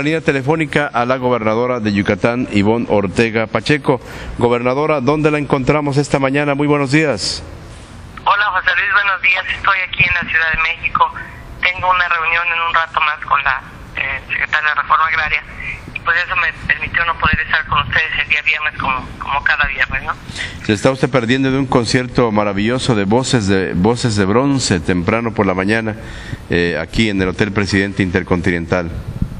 línea telefónica a la gobernadora de Yucatán, Ivonne Ortega Pacheco. Gobernadora, ¿dónde la encontramos esta mañana? Muy buenos días. Hola José Luis, buenos días. Estoy aquí en la Ciudad de México. Tengo una reunión en un rato más con la secretaria de Reforma Agraria. Y pues eso me permitió no poder estar con ustedes el día viernes como cada viernes, ¿no? Se está usted perdiendo de un concierto maravilloso de voces de bronce temprano por la mañana aquí en el Hotel Presidente Intercontinental.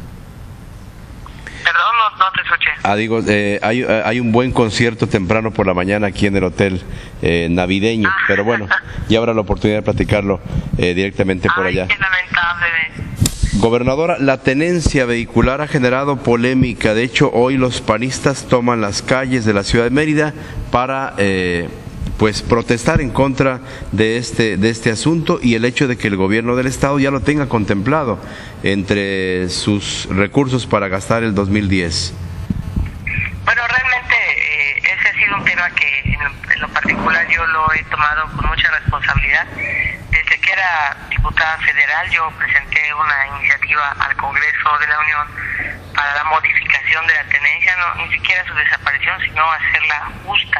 Perdón, no te escuché. Hay un buen concierto temprano por la mañana aquí en el hotel navideño, pero bueno, ya habrá la oportunidad de platicarlo directamente por allá. Qué lamentable. Gobernadora, la tenencia vehicular ha generado polémica. De hecho, hoy los panistas toman las calles de la ciudad de Mérida para pues protestar en contra de este asunto y el hecho de que el gobierno del estado ya lo tenga contemplado entre sus recursos para gastar el 2010. Bueno, realmente ese ha sido un tema que en lo particular yo lo he tomado con mucha responsabilidad. Desde que era diputada federal yo presenté una iniciativa al Congreso de la Unión para la modificación de la tenencia, no ni siquiera su desaparición, sino hacerla justa.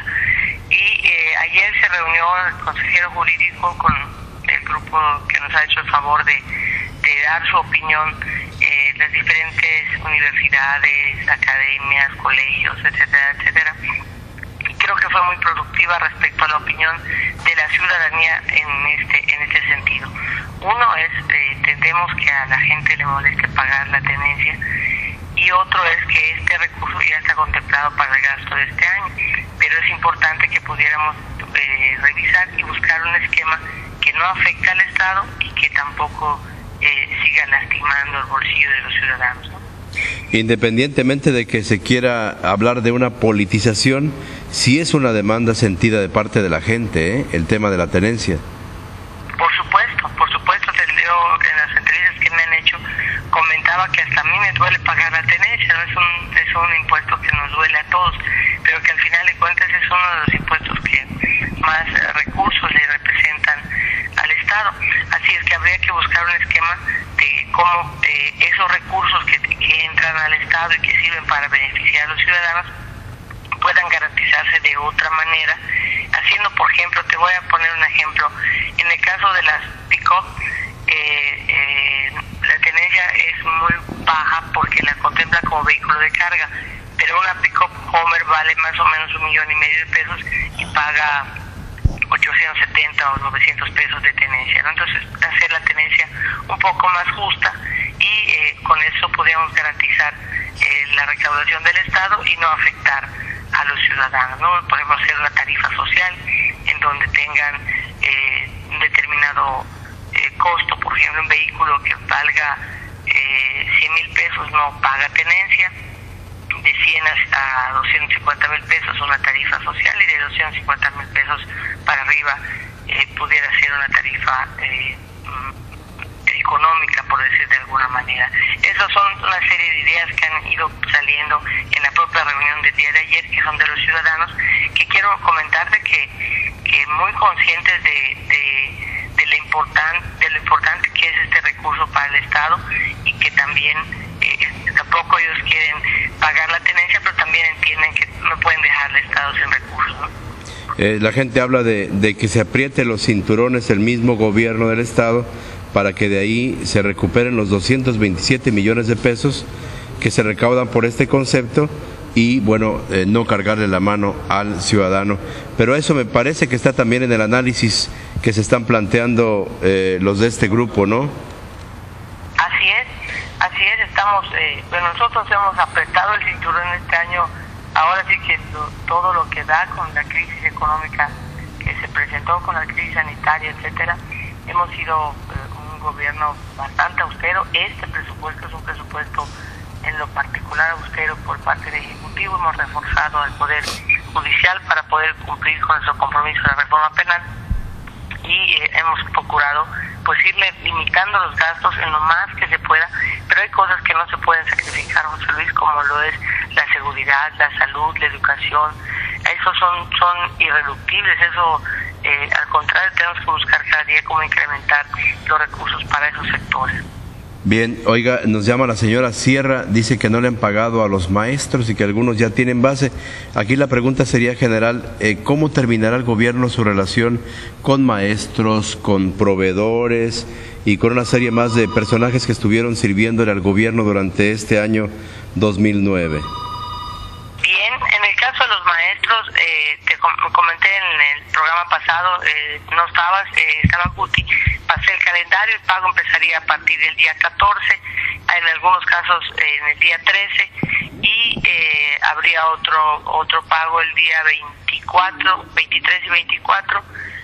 Y ayer se reunió el consejero jurídico con el grupo que nos ha hecho el favor de dar su opinión, las diferentes universidades, academias, colegios, etcétera, etcétera. Y creo que fue muy productiva respecto a la opinión de la ciudadanía en este sentido. Uno es, entendemos que a la gente le moleste pagar la tenencia, y otro es que este recurso ya está contemplado para el gasto de este año, pero es importante que pudiéramos revisar y buscar un esquema que no afecte al Estado y que tampoco siga lastimando el bolsillo de los ciudadanos, ¿no? Independientemente de que se quiera hablar de una politización, sí es una demanda sentida de parte de la gente, el tema de la tenencia. Por supuesto, yo en las entrevistas que me han hecho comentaba que hasta a mí me duele pagar la tenencia, ¿no? Es un impuesto que nos duele a todos, pero que al final de cuentas es uno de los impuestos que más recursos le representan al Estado. Así es que habría que buscar un esquema de cómo esos recursos que entran al Estado y que sirven para beneficiar a los ciudadanos puedan garantizarse de otra manera, haciendo, por ejemplo, te voy a poner un ejemplo, en el caso de las pick-up, la tenencia es muy baja porque la contempla como vehículo de carga, pero una pick-up Homer vale más o menos $1.5 million de pesos y paga 870 o 900 pesos de tenencia, ¿no? Entonces, hacer la tenencia un poco más justa y con eso podríamos garantizar la recaudación del Estado y no afectar a los ciudadanos, ¿no? Podemos hacer una tarifa social en donde tengan un determinado costo. Por ejemplo, un vehículo que valga 100,000 pesos no paga tenencia, de 100 a 250,000 pesos una tarifa social, y de 250,000 pesos para arriba pudiera ser una tarifa económica, por decir de alguna manera. Esas son una serie de ideas que han ido saliendo en la propia reunión del día de ayer, que son de los ciudadanos, que quiero comentarte que muy conscientes de lo importante que es este recurso para el Estado, y que también tampoco ellos quieren pagar la tenencia, pero también entienden que no pueden dejar al Estado sin recursos, ¿no? La gente habla de que se apriete los cinturones el mismo gobierno del Estado para que de ahí se recuperen los 227 millones de pesos que se recaudan por este concepto y, bueno, no cargarle la mano al ciudadano. Pero eso me parece que está también en el análisis que se están planteando los de este grupo, ¿no? Así es, estamos, nosotros hemos apretado el cinturón este año, ahora sí que todo lo que da con la crisis económica que se presentó, con la crisis sanitaria, etcétera. Hemos sido un gobierno bastante austero. Este presupuesto es un presupuesto en lo particular austero por parte del Ejecutivo. Hemos reforzado al Poder Judicial para poder cumplir con nuestro compromiso de la reforma penal, y hemos procurado pues irle limitando los gastos en lo más que se pueda, pero hay cosas que no se pueden sacrificar, José Luis, como lo es la seguridad, la salud, la educación. Esos son irreductibles. Eso, al contrario, tenemos que buscar cada día cómo incrementar los recursos para esos sectores. Bien, oiga, nos llama la señora Sierra, dice que no le han pagado a los maestros y que algunos ya tienen base. Aquí la pregunta sería general, ¿cómo terminará el gobierno su relación con maestros, con proveedores y con una serie más de personajes que estuvieron sirviéndole al gobierno durante este año 2009? Bien, en el caso de los maestros, te comenté en el programa pasado, no estabas, estaba Guti, pasé el calendario, el pago empezaría a partir del día 14, en algunos casos en el día 13, y habría otro pago el día 24, 23 y 24,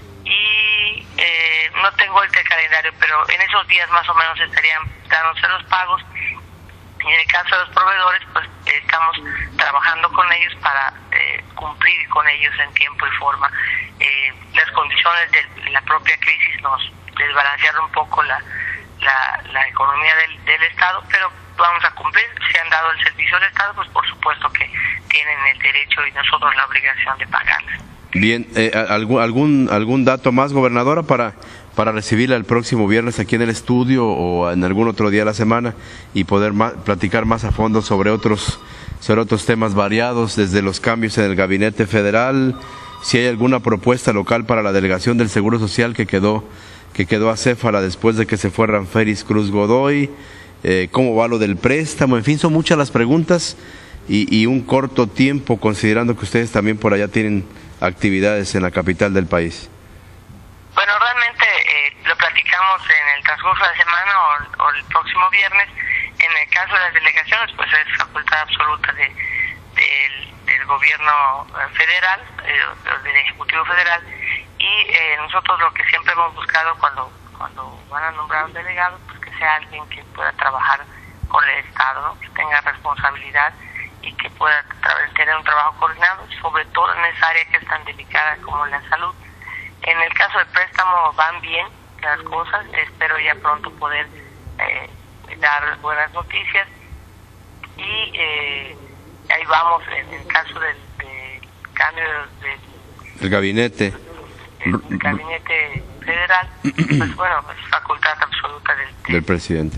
y no tengo el calendario, pero en esos días más o menos estarían dándose los pagos. Y en el caso de los proveedores, pues estamos trabajando con ellos para cumplir con ellos en tiempo y forma. Las condiciones de la propia crisis nos desbalancearon un poco la economía del Estado, pero vamos a cumplir. Si han dado el servicio al Estado, pues por supuesto que tienen el derecho y nosotros la obligación de pagarles. Bien, ¿algún dato más, gobernadora, para recibirla el próximo viernes aquí en el estudio o en algún otro día de la semana y poder platicar más a fondo sobre otros temas variados, desde los cambios en el gabinete federal, si hay alguna propuesta local para la delegación del Seguro Social que quedó acéfala después de que se fue Ramférez Cruz Godoy, cómo va lo del préstamo? En fin, son muchas las preguntas y un corto tiempo, considerando que ustedes también por allá tienen actividades en la capital del país. Bueno, realmente lo platicamos en el transcurso de la semana o el próximo viernes. En el caso de las delegaciones, pues es facultad absoluta del gobierno federal, del Ejecutivo Federal, y nosotros lo que siempre hemos buscado cuando van a nombrar un delegado, pues que sea alguien que pueda trabajar con el Estado, ¿no? Que tenga responsabilidad y que pueda tener un trabajo coordinado, sobre todo en esa área que es tan delicada como la salud. En el caso del préstamo van bien las cosas, espero ya pronto poder dar buenas noticias, y ahí vamos en el caso del cambio del gabinete. El gabinete federal, pues bueno, es facultad absoluta del presidente.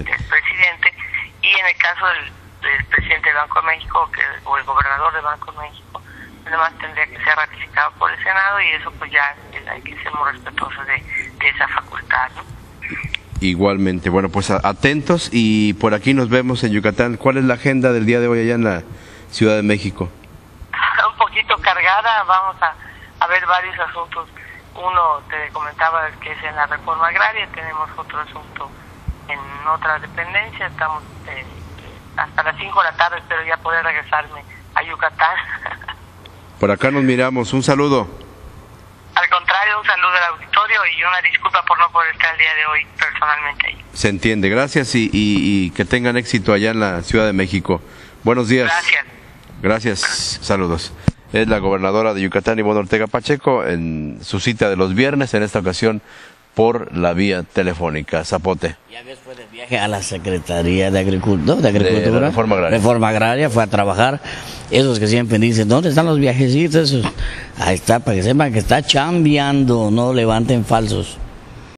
Y en el caso del presidente del Banco de México o el gobernador del Banco de México, además tendría que ser ratificado por el Senado, y eso pues ya hay que ser muy respetuosos de esa facultad, ¿no? Igualmente, bueno, pues atentos, y por aquí nos vemos en Yucatán. ¿Cuál es la agenda del día de hoy allá en la Ciudad de México? Un poquito cargada, vamos a ver varios asuntos. Uno, te comentaba, que es en la reforma agraria. Tenemos otro asunto en otra dependencia. Estamos hasta las 5 de la tarde, espero ya poder regresarme a Yucatán. Por acá nos miramos, un saludo. Al contrario, un saludo al auditorio y una disculpa por no poder estar el día de hoy personalmente ahí. Se entiende, gracias, y que tengan éxito allá en la Ciudad de México. Buenos días. Gracias, saludos. Es la gobernadora de Yucatán, Ivonne Ortega Pacheco, en su cita de los viernes, en esta ocasión por la vía telefónica. Zapote. Ya después del viaje a la Secretaría de Agricultura, de la Reforma Agraria, fue a trabajar. Esos que siempre dicen, ¿dónde están los viajecitos? Ahí está, para que sepan que está chambeando, no levanten falsos.